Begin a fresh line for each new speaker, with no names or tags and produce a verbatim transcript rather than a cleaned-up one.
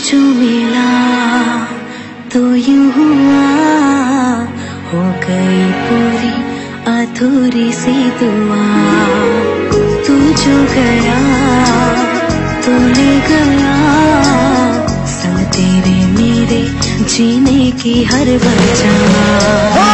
जो मिला तो यूं हुआ, हो गई पूरी अधूरी सी दुआ। तू जो गया तो ले गया संग तेरे मेरे जीने की हर वजह।